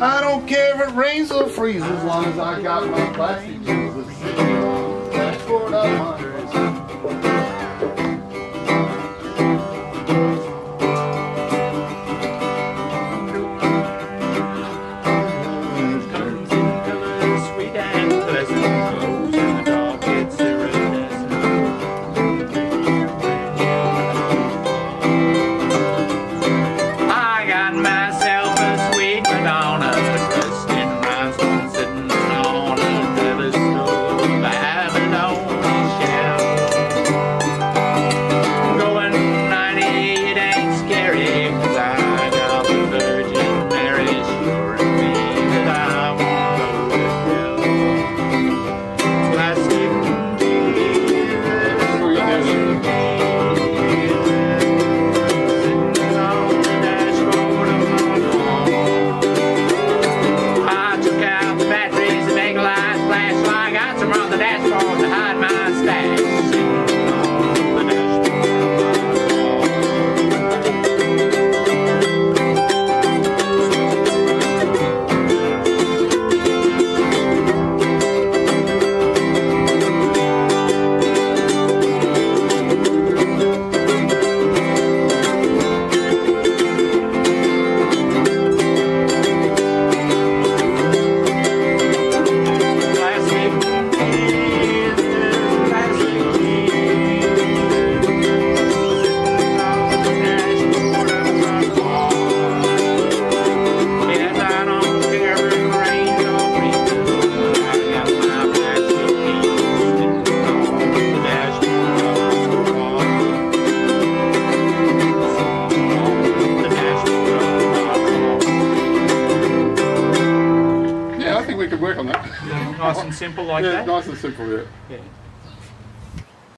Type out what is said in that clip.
I don't care if it rains or freezes, as long as I got my plastic Jesus sitting on the dashboard of my we could work on that. Nice and simple like that? Yeah, nice and simple, yeah.